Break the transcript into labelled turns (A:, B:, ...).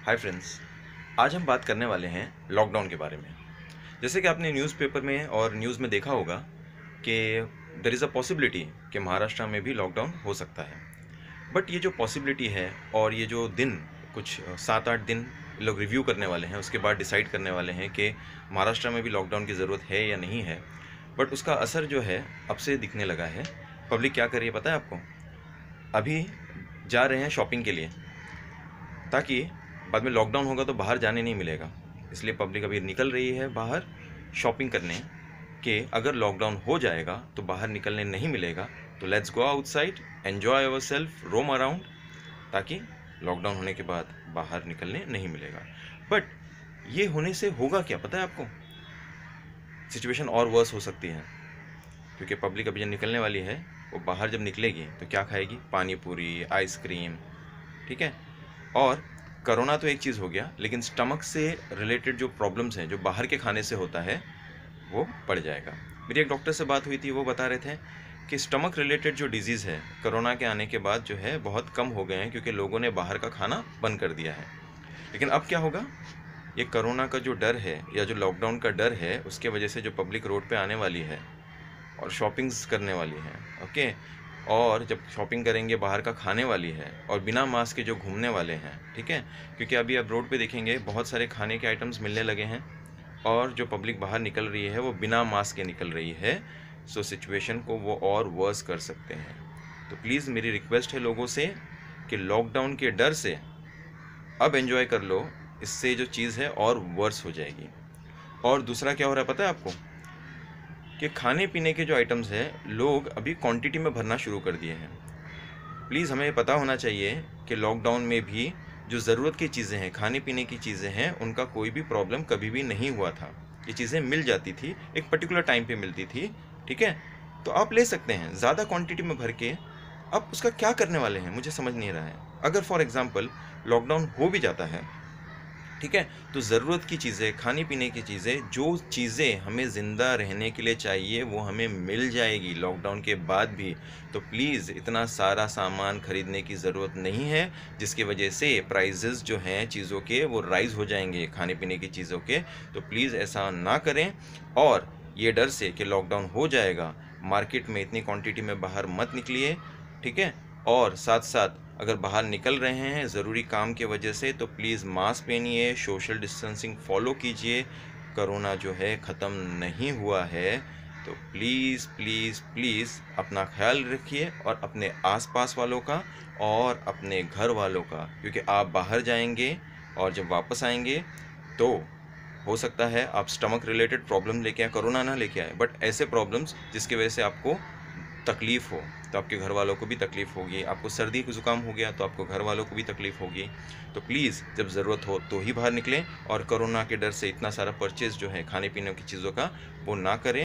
A: Hi friends, आज हम बात करने वाले हैं लॉकडाउन के बारे में। जैसे कि आपने न्यूज़पेपर में और न्यूज़ में देखा होगा कि देयर इज़ अ पॉसिबिलिटी कि महाराष्ट्र में भी लॉकडाउन हो सकता है। बट ये जो पॉसिबिलिटी है और ये जो दिन कुछ 7-8 दिन लोग रिव्यू करने वाले हैं, उसके बाद डिसाइड करने वाले हैं कि महाराष्ट्र में भी लॉकडाउन की ज़रूरत है या नहीं है। बट उसका असर जो है अब से दिखने लगा है। पब्लिक क्या कर रही है पता है आपको? अभी जा रहे हैं शॉपिंग के लिए, ताकि बाद में लॉकडाउन होगा तो बाहर जाने नहीं मिलेगा। इसलिए पब्लिक अभी निकल रही है बाहर शॉपिंग करने कि अगर लॉकडाउन हो जाएगा तो बाहर निकलने नहीं मिलेगा, तो let's go outside, enjoy our self, roam around, ताकि लॉकडाउन होने के बाद बाहर निकलने नहीं मिलेगा। बट ये होने से होगा क्या पता है आपको? सिचुएशन और वर्स हो सकती है, क्योंकि पब्लिक अभी जब निकलने वाली है, वो बाहर जब निकलेगी तो क्या खाएगी? पानी पूरी, आइसक्रीम, ठीक है। और कोरोना तो एक चीज़ हो गया, लेकिन स्टमक से रिलेटेड जो प्रॉब्लम्स हैं, जो बाहर के खाने से होता है, वो बढ़ जाएगा। मेरी एक डॉक्टर से बात हुई थी, वो बता रहे थे कि स्टमक रिलेटेड जो डिजीज़ है कोरोना के आने के बाद जो है बहुत कम हो गए हैं, क्योंकि लोगों ने बाहर का खाना बंद कर दिया है। लेकिन अब क्या होगा? ये कोरोना का जो डर है या जो लॉकडाउन का डर है, उसके वजह से जो पब्लिक रोड पे आने वाली है और शॉपिंग्स करने वाली है, ओके, और जब शॉपिंग करेंगे बाहर का खाने वाली है और बिना मास्क के जो घूमने वाले हैं, ठीक है, क्योंकि अभी आप रोड पे देखेंगे बहुत सारे खाने के आइटम्स मिलने लगे हैं और जो पब्लिक बाहर निकल रही है वो बिना मास्क के निकल रही है। सो सिचुएशन को वो और वर्स कर सकते हैं। तो प्लीज़ मेरी रिक्वेस्ट है लोगों से कि लॉकडाउन के डर से अब एंजॉय कर लो, इससे जो चीज़ है और वर्स हो जाएगी। और दूसरा क्या हो रहा है पता है आपको? कि खाने पीने के जो आइटम्स हैं लोग अभी क्वांटिटी में भरना शुरू कर दिए हैं। प्लीज़ हमें पता होना चाहिए कि लॉकडाउन में भी जो ज़रूरत की चीज़ें हैं, खाने पीने की चीज़ें हैं, उनका कोई भी प्रॉब्लम कभी भी नहीं हुआ था। ये चीज़ें मिल जाती थी, एक पर्टिकुलर टाइम पे मिलती थी, ठीक है। तो आप ले सकते हैं ज़्यादा क्वांटिटी में भर के। आप उसका क्या करने वाले हैं मुझे समझ नहीं रहा है। अगर फॉर एग्ज़ाम्पल लॉकडाउन हो भी जाता है, ठीक है, तो ज़रूरत की चीज़ें, खाने पीने की चीज़ें, जो चीज़ें हमें ज़िंदा रहने के लिए चाहिए वो हमें मिल जाएगी लॉकडाउन के बाद भी। तो प्लीज़ इतना सारा सामान ख़रीदने की ज़रूरत नहीं है, जिसकी वजह से प्राइजेज़ जो हैं चीज़ों के वो राइज़ हो जाएंगे, खाने पीने की चीज़ों के। तो प्लीज़ ऐसा ना करें। और ये डर से कि लॉकडाउन हो जाएगा, मार्केट में इतनी क्वांटिटी में बाहर मत निकलिए, ठीक है। और साथ साथ अगर बाहर निकल रहे हैं ज़रूरी काम के वजह से, तो प्लीज़ मास्क पहनिए, सोशल डिस्टेंसिंग फॉलो कीजिए। कोरोना जो है ख़त्म नहीं हुआ है, तो प्लीज़ प्लीज़ प्लीज़ अपना ख्याल रखिए और अपने आसपास वालों का और अपने घर वालों का, क्योंकि आप बाहर जाएंगे और जब वापस आएंगे तो हो सकता है आप स्टमक रिलेटेड प्रॉब्लम लेके आए, कोरोना ना लेके आए, बट ऐसे प्रॉब्लम्स जिसकी वजह से आपको तकलीफ़ हो, तो आपके घर वालों को भी तकलीफ़ होगी। आपको सर्दी ज़ुकाम हो गया तो आपको घर वालों को भी तकलीफ़ होगी। तो प्लीज़ जब ज़रूरत हो तो ही बाहर निकलें, और कोरोना के डर से इतना सारा परचेज़ जो है खाने पीने की चीज़ों का, वो ना करें।